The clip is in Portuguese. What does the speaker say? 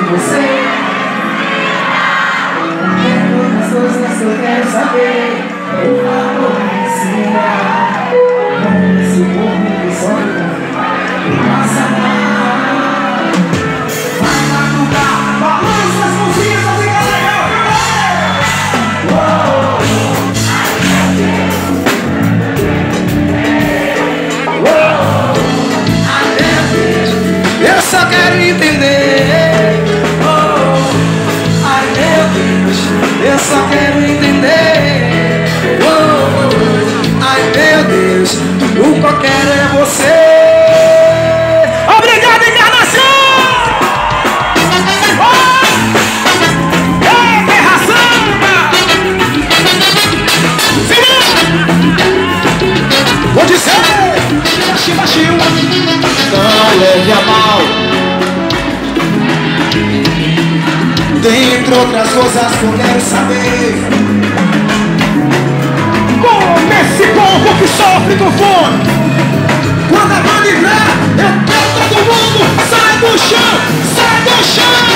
você. Tem muitas coisas que eu quero saber. Por favor, me ensina. Esse povo que sonha me passa mal. Vai matutar, balança as mãozinhas, não fica legal, eu só quero entender. Ai meu Deus, eu só quero entender. Ai meu Deus, o que eu quero é você. Obrigado, encarnação! Ei, terra samba! Vou dizer, baixinho, não leve a mal. Dentre outras coisas que eu quero saber, como esse povo que sofre com fome, quando a banda entrar, eu pego todo mundo, sai do chão, sai do chão.